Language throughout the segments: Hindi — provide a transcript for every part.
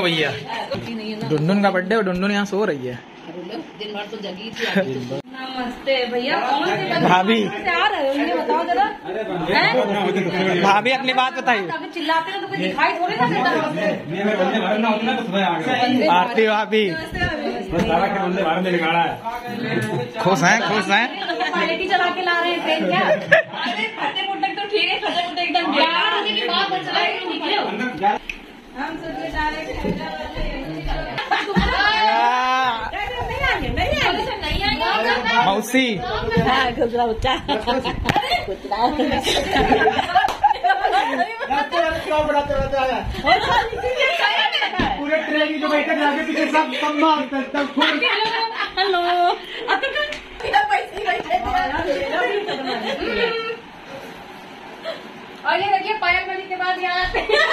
भैया डुनडुन का बर्थडे और डुनडुन यहाँ सो रही है। दिन भर तो जगी थी। नमस्ते भैया, कौन सी भाभी आ रहे हो ये बताओ जरा। भाभी अपनी बात बताइए। अभी चिल्लाते हैं तो कोई दिखाई थोड़ी ना देता। आरती भाभी खुश हैं खुश हैं। पार्टी चला के ला रहे हैं ट्रेन क्या? अरे फटे पुटक तो ठीक है, फटे पुटक एकदम 11 बजे के बाद बच रहा है निकले हो। हम सोचे डायरेक्ट मौसी गुजरा बच्चा पूरे ट्रेन की जो बैठक आगे पीछे सब हेलो और ये देखिए पायल बनी के बाद यहाँ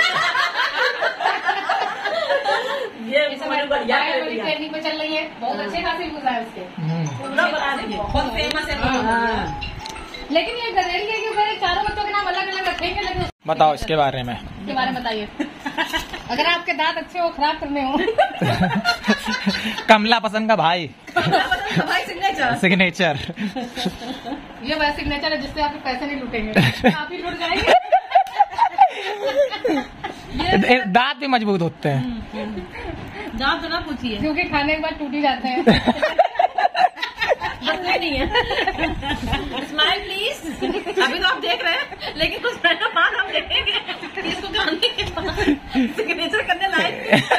ट्रेनिंग पे चल रही है। बहुत अच्छे खासे व्यूज है उसके, बहुत फेमस है। लेकिन ये गधेड़ी के ऊपर चारों बच्चों के नाम अलग अलग रखेंगे। लेकिन बताओ इसके बारे में बताइए। अगर आपके दांत अच्छे हो खराब करने हो। कमला पसंद का भाई सिग्नेचर। ये वह सिग्नेचर है जिससे आपके पैसे नहीं लूटेंगे, आप ही लूट जाएंगे। दांत भी मजबूत होते हैं। दांत तो ना पूछिए, क्योंकि खाने के बाद टूट ही जाते हैं। नहीं है। Smile please. अभी तो आप देख रहे हैं, लेकिन कुछ मिनट बाद हम देखेंगे इसको खाने के बाद सिग्नेचर करने लायक।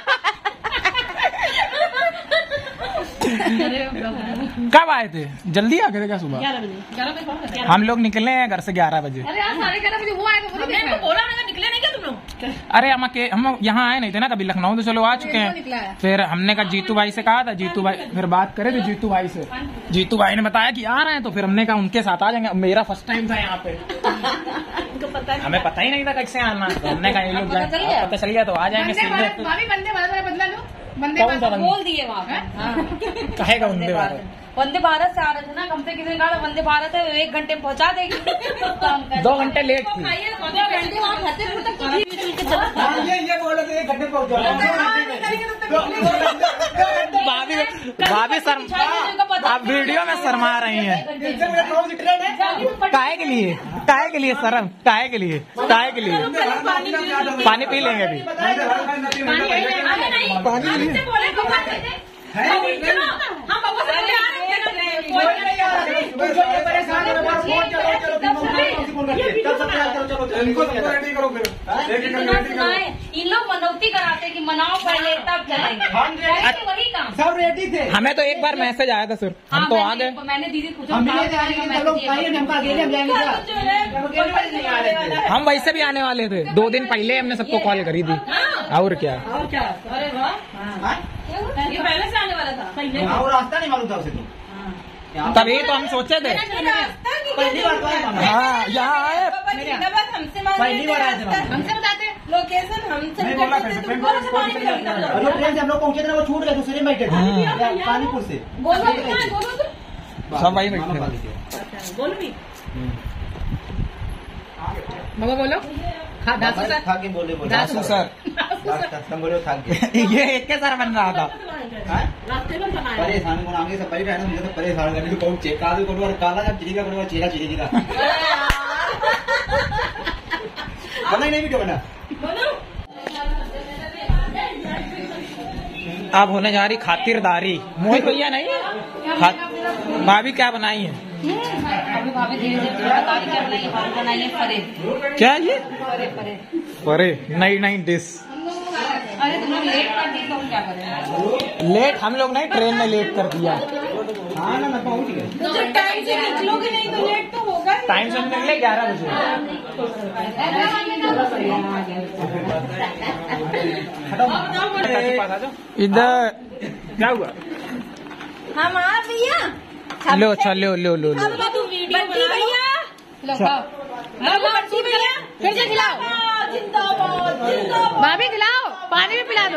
कब आए थे? जल्दी आ गए थे क्या सुबह? 11 बजे। हम लोग निकले हैं घर से 11 बजे। अरे यार 11:30 बजे वो आए थे, मुझे बोला ना निकले नहीं क्या तुम लोग? अरे हम यहाँ आए नहीं थे ना कभी, लखनऊ तो चलो आ चुके हैं। फिर हमने कहा जीतू भाई से कहा था, जीतू भाई फिर बात करे थे जीतू भाई से। जीतू भाई ने बताया कि आ रहे हैं, तो फिर हमने कहा उनके साथ आ जाएंगे। मेरा फर्स्ट टाइम था यहाँ पे, हमें पता ही नहीं था कैसे आना, तो हमने कहा ये लोग पता चल गया तो आ जाएंगे सीधे। बदला लो, वंदे भारत बोल दिए वहाँ। कहेगा वंदे भारत? वंदे भारत से आ रहे थे ना, कम से किसी ने कहा वंदे भारत है 1 घंटे में पहुँचा देगी। 2 घंटे लेट थी। ये बोल रहे थे 1 घंटे पहुंच भाभी आप वीडियो में शर्मा रही हैं। काहे के लिए? काहे के लिए शर्म? काहे के लिए? काहे के लिए? पानी पी लेंगे अभी। इन लोग मनौती कराते कि मनाओ पहले तब चलेंगे, वही काम सब रेडी थे। हमें तो एक बार मैसेज आया था सर, हम तो आ गए। मैंने दीदी पूछा हम वैसे भी आने वाले थे, 2 दिन पहले हमने सबको कॉल करी थी। और क्या? अरे वाह, ये पहले से आने वाला था। और रास्ता नहीं मालूम था उसे तो। तभी तो हम सोचे थे। पहली बार तो आए। हाँ यहाँ आए, पहली बार आए थे। हमसे बताते लोकेशन, हमसे ट्रेन से हम लोग पहुंचे थे, वो छूट गए, दूसरे में बैठे थे पानीपुर से। सब वही बैठे। बोलो भी मगर बोलो। खा के बोले दासू सर बोले खा के। ये एक के सर बन रहा था। परेशान को आगे से परेशान है, मुझे तो परेशान करने को चेक काला को काला जब चिड़ी का को चेहरा चिड़ी का बना नहीं भी बना। अब होने जा रही खातिरदारी। मोहित भैया नहीं, भाभी क्या बनाई है? अभी भाभी धीरे-धीरे बता रही क्या बनाई है। भाभी बनाई है फरे। क्या ये? फरे फरे नई डिश। अरे तुम लोग लेट कर दी तो हम क्या करें? लेट हम लोग नहीं, ट्रेन ने लेट कर दिया। हाँ ना मैं पहुंच गया। तो टाइम से निकलोगे नहीं तो लेट तो होगा। टाइम से निकले 11 बजे। इधर क्या हुआ? हम आ भैया। लो अच्छा लो लो लो लो। तू वीडियो बना भैया। लो भैया, फिर से खिलाओ। जिंदाबाद जिंदाबाद। भाभी खिलाओ, पानी भी पिला दो।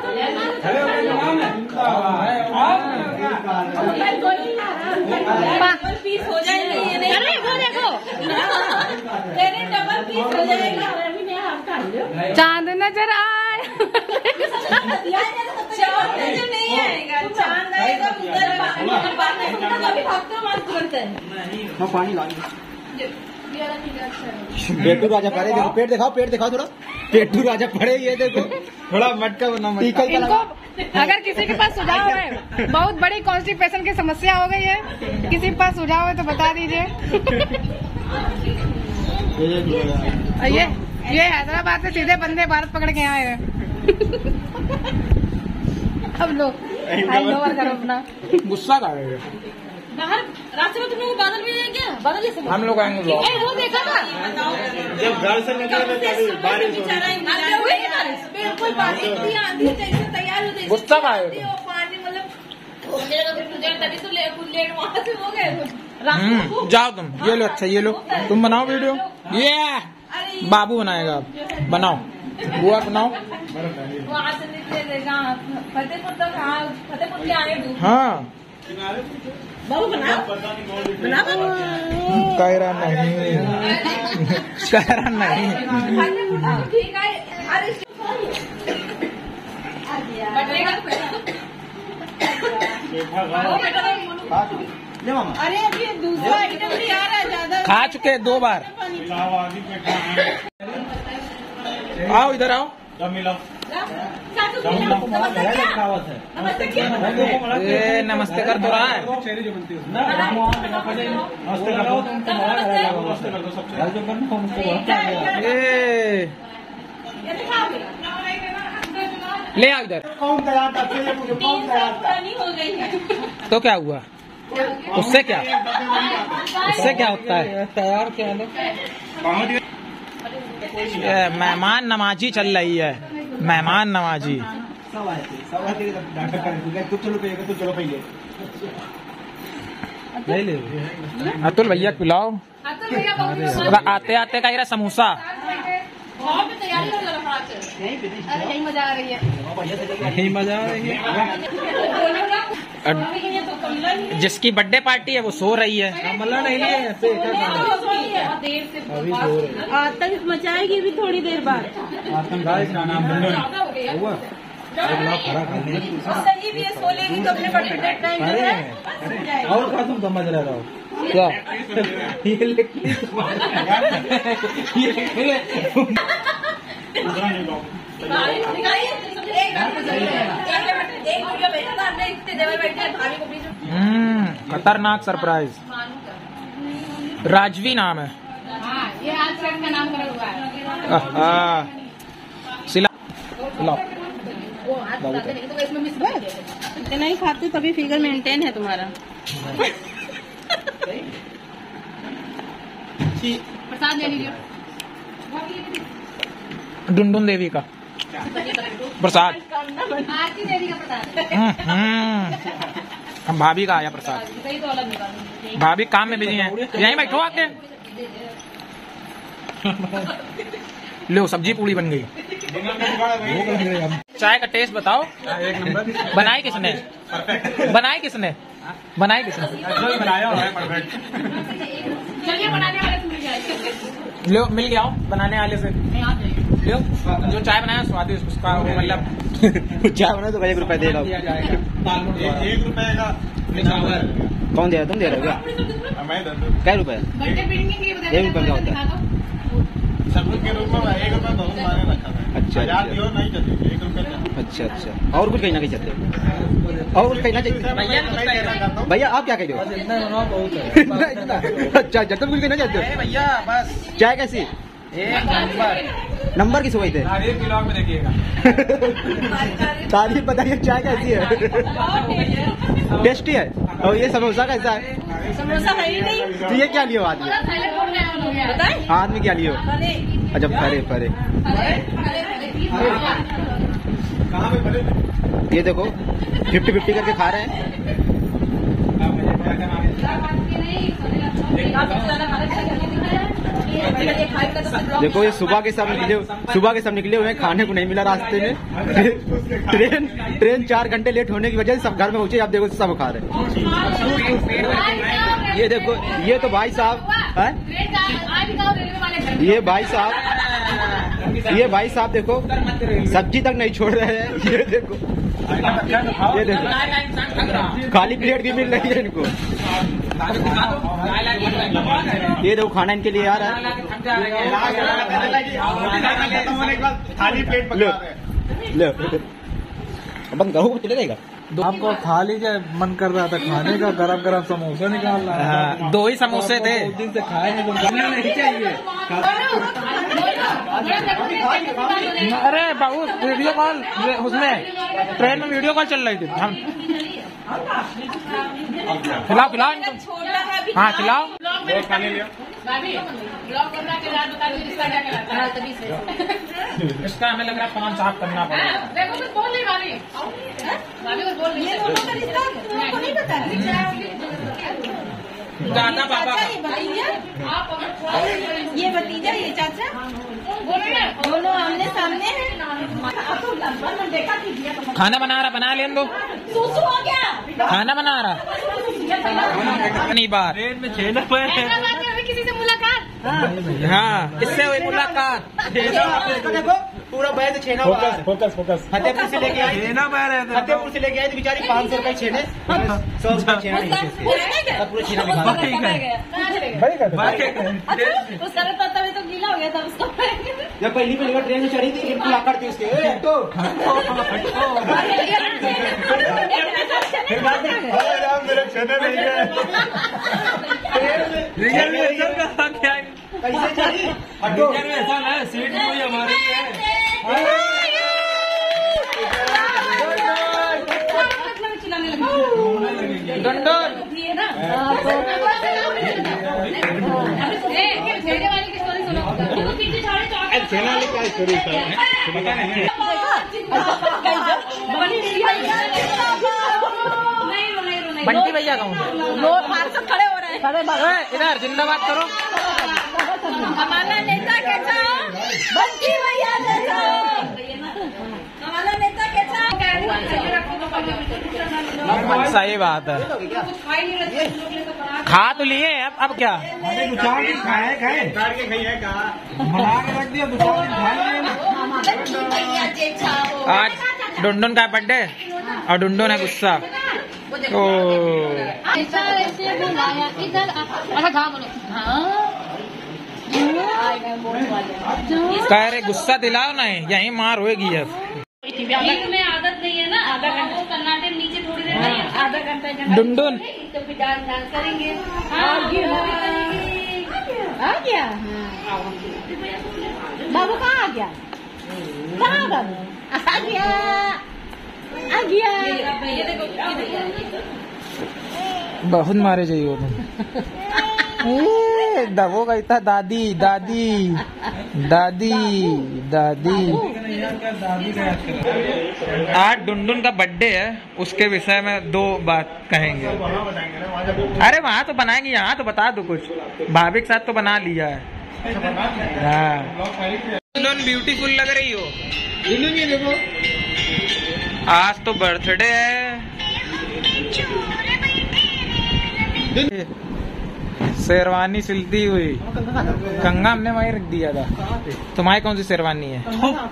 डबल पीस हो जाएगी। अरे वो देखो, डबल पीस हो जाएगा। चांद नजर आए। नहीं आएगा, चांद आएगा उधर पानी ला पेटू राजा पड़े, देखो पेट दिखाओ थोड़ा, पेटू राजा पड़े, ये देखो थोड़ा मटका बना। इनको अगर किसी के पास सुझाव है, बहुत बड़ी कॉन्स्टिपेशन की समस्या हो गई है, किसी के पास सुझाव है तो बता दीजिए। ये हैदराबाद से सीधे बंदे भारत पकड़ के आए हैं। अब लोग हैंगओवर करो अपना। गुस्सा का है बाहर रास्ते में तुम लोग बादल भी है क्या? बादल जैसे हम लोग आएंगे ब्लॉग। वो देखा था जब घर से निकले बारिश हो रही, बिल्कुल बारिश इतनी आंधी जैसे तैयार हो गई, गुस्सा का है पानी मतलब तभी तो लेट वहाँ से हो गए। जाओ तुम, ये लो। अच्छा ये लो, तुम बनाओ वीडियो। ये बाबू बनाएगा, बनाओ बुआ बनाओ। वहाँ से निकले फतेहपुर तक, फतेहपुर के आए। हाँ बाबू बना कह रहा नहीं ठीक है। अरे अरे अभी दूसरा आइटम भी आ रहा है, ज्यादा खा चुके 2 बार। आओ इधर आओ। ये नमस्ते कर तो रहा है। ले आओ इधर। तो क्या हुआ? उससे क्या होता है? तैयार क्या है? मेहमान नवाजी चल रही है, मेहमान नवाजी। अतुल भैया खिलाओ। आते आते का समोसा। यही मजा आ रही है। जिसकी बर्थडे पार्टी है वो सो रही है। आतंक मचाएगी भी थोड़ी देर बाद। सही भी है, सो लेगी तो अपने बर्थडे टाइम और क्या तुम समझ रहे हो? क्या खतरनाक सरप्राइज। राजवी नाम है। ये आज फ्रेंड का नाम करा हुआ है। सिला इतना ही खाते तभी फिगर मेंटेन है तुम्हारा। प्रसाद ले लीजिए। डुनडुन देवी का प्रसाद। आरती देवी का प्रसाद। हम भाभी का आया प्रसाद। भाभी काम में बिजी हैं। यहीं बैठो आके। लो सब्जी पूरी बन गई। चाय का टेस्ट बताओ। एक नंबर। बनाई किसने? चलिए बनाने वाले से मिल जाएगा। लो मिल गया हो बनाने वाले से। लो जो चाय बनाया स्वादिष्ट, उसका मतलब चाय बना तो 1 रुपए देगा। 1 रुपए का कौन दे रहा? तुम दे रहे हो क्या? क्या रुपए? 1 रुपए का होता है। अच्छा और कुछ कहना नहीं चाहते? और कुछ कहना चाहिए? भैया आप क्या कह रहे हो? अच्छा जब कुछ कहना चाहते हो? भैया बस चाय कैसी? नंबर किस हुई थे? ब्लॉग में देखिएगा। तारीफ बताइए चाय कैसी है? टेस्टी है। और ये समोसा कैसा है? समोसा है ही नहीं। तो ये क्या लियो आदमी? आदमी क्या लियो? अच्छा फरे। ये देखो 50-50 करके खा रहे हैं। देखो ये सुबह के सब निकले हुए हैं, खाने को नहीं मिला रास्ते में। ट्रेन 4 घंटे लेट होने की वजह से सब घर में पहुंचे। आप देखो सब खा रहे हैं। ये देखो ये तो भाई साहब है, ये भाई साहब ये भाई साहब देखो सब्जी तक नहीं छोड़ रहे हैं। ये देखो खाली प्लेट भी मिल रही है इनको। ये देखो खाना इनके लिए आ रहा है। खाली प्लेट पकड़ा ले बंद करो चले जाएगा। आपको थाली का मन कर रहा था खाने का, गरम गरम समोसा निकाल रहा है। 2 ही समोसे थे। दिन से खाए नहीं, नहीं चाहिए। अरे बाबू वीडियो कॉल उसमें ट्रेन में वीडियो कॉल चल रही थी। हम खिलाओ खिलाओ इनको। हाँ खिलाओ। इसका हमें लग रहा है 5 साफ करना पड़ेगा। दादा पापा ये भतीजा ये चाचा दोनों आमने सामने हैं। खाना बना रहा, बना लेने दो। सूसू हो गया। खाना बना रहा नहीं बात ट्रेन में छेना पे किसी से मुलाकात। हाँ इससे हुई मुलाकात। देखो पूरा बैग छेना। फोकस फतेहपुर से लेके आई, छेना पा रहे थे। फतेहपुर से लेके आई तो बेचारी 500 रुपए छेने, 100 रुपए छेना नहीं पूरा छेना उसका तभी तो गीला हो गया था उसका। जब पहली बार ट्रेन में चढ़ी थी एक मुलाकात थी उसके। फिर बाद में मेरे छेने नहीं गए। कैसे चढ़ी ऐसा ना सीट पूरी हमारी है। डंडोर छेना लेके आई थोड़ी सा पता नहीं। बंटी भैया कहूँ खड़े हो रहे हैं। इधर जिंदाबाद करो। हमारा नेता कैसा? बंटी भैया जैसा। हमारा नेता कैसा? सही बात है। खा तो लिए अब क्या खाए बना के रख दिया। आज डुंडुन का बर्थडे और डुंडुन है गुस्सा। ओ ऐसा ऐसे बुलाया इधर अच्छा खा बोलो। कह रहे गुस्सा दिलाओ नहीं, यही मार होगी अब। में आदत नहीं है ना, आधा घंटा कर्नाटक नीचे थोड़ी देर नहीं, आधा घंटा डुंडुन तो फिर डांस करेंगे। आ गया बाबू कहाँ आ गया? कहाँ बाबू आ गया? आ गया। ये देखो बहुत मारे चाहिए तुम। दबो गई था दादी दादी दादी दादी। आज डुंडुन का बर्थडे है, उसके विषय में 2 बात कहेंगे। अरे वहाँ तो बनाएंगे, यहाँ तो बता दो कुछ। भाभी के साथ तो बना लिया है। हाँ डुंडुन ब्यूटीफुल लग रही हो। देखो आज तो बर्थडे है। शेरवानी सिलती हुई कंगा हमने वहीं रख दिया था। तुम्हारी कौन सी शेरवानी है?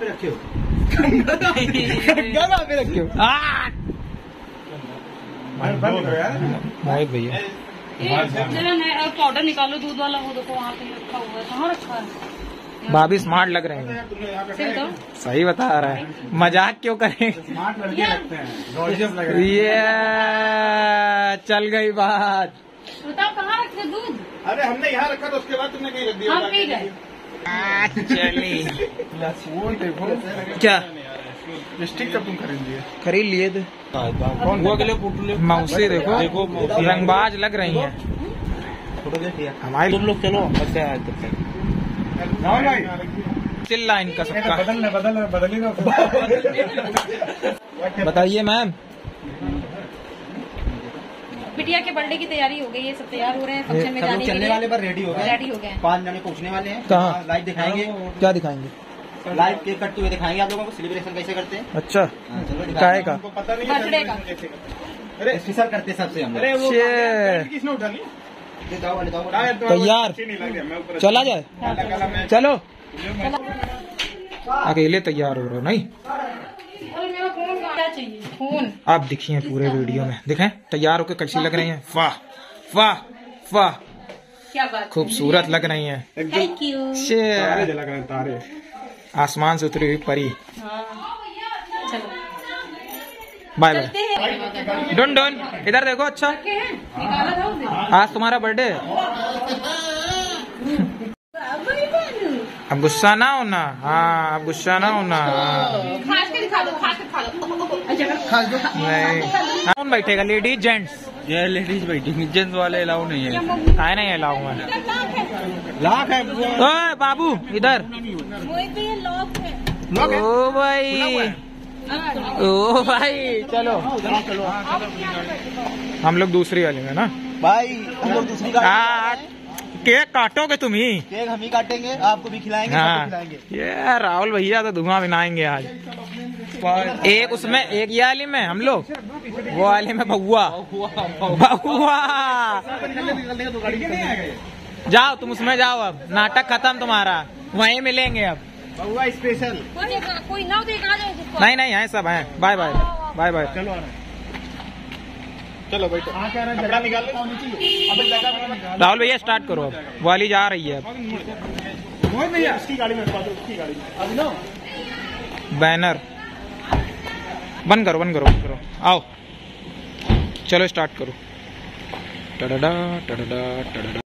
मोहित भैया पाउडर निकालो दूध वाला, वो देखो वहाँ पे रखा हुआ है। कहाँ रखा है? भाभी स्मार्ट लग रहे हैं। सही बता रहा है, मजाक क्यों करें। स्मार्ट लड़के लगते हैं, गॉर्जियस लग रहे हैं। ये चल गई बात। बताओ कहाँ रखते दूध? अरे हमने यहाँ रखा तो उसके बाद तुमने कहीं रख दिया। हम पी गए। चली क्या लिपस्टिक कब तुम खरीद लिए? खरीद लिए थे। मौसी देखो रंगबाज लग रही हैं हमारी। तुम लोग चलो चिल्ला इनका सबका। बदलेगा। बताइए मैम। बिटिया के बर्थडे की तैयारी हो गई है, सब तैयार हो रहे हैं फंक्शन में जाने के चलने लिए। वाले पर रेडी हो गए। रेडी हो गए। 5 जने पहुँचने वाले हैं। कहाँ? लाइव दिखाएंगे। क्या दिखाएंगे? लाइव केक कटते हुए दिखाएंगे आप लोगों को सेलिब्रेशन कैसे करते हैं। अच्छा चलो काहे का? बर्थडे का अरे स्पेशल करते हैं सबसे हम लोग। किसने उठा ली? तैयार चला जाए। चलो अकेले तैयार हो रहे हो नहीं? क्या चाहिए? फोन। आप दिखिए पूरे वीडियो में, दिखें तैयार होकर कैसी लग रही हैं। वाह वाह वाह, क्या बात, खूबसूरत लग रही हैं। Thank you. तारे आसमान से उतरी हुई परी। चलो बाय बाय। डन डन, इधर देखो। अच्छा आज तुम्हारा बर्थडे है। अब गुस्सा ना होना। हाँ अब गुस्सा ना होना। खास के दिखा दो, खास के दिखा दो। नहीं कौन बैठेगा, लेडीज जेंट्स? ये लेडीज बैठी, जेंट्स वाले अलाउ नहीं है। है नहीं अलाउ है। लाख है। ओए बाबू इधर। ओ भाई, ओ भाई चलो हम लोग दूसरी वाली में ना भाई, हम लोग दूसरी गाड़ी केक काटोगे तुम ही? केक हम ही काटेंगे, आपको भी खिलाएंगे, सबको हाँ खिलाएंगे। ये राहुल भैया तो धुआं बनाएंगे आज। एक उसमें, एक ये वाली में हम लोग, वो वाली में बउआ। जाओ तुम उसमें जाओ, अब नाटक खत्म तुम्हारा, वहीं मिलेंगे अब। बउआ स्पेशल। कोई ना देखा जाए। नहीं नहीं है सब हैं। Bye bye bye bye. चलो बैठो। कपड़ा निकाल लो। राहुल भैया स्टार्ट करो, अब वाली जा रही है अब। उसकी गाड़ी में उसकी गाड़ी में बैनर बंद करो बंद करो बंद करो। आओ चलो स्टार्ट करो। टडडा टडडा टडडा।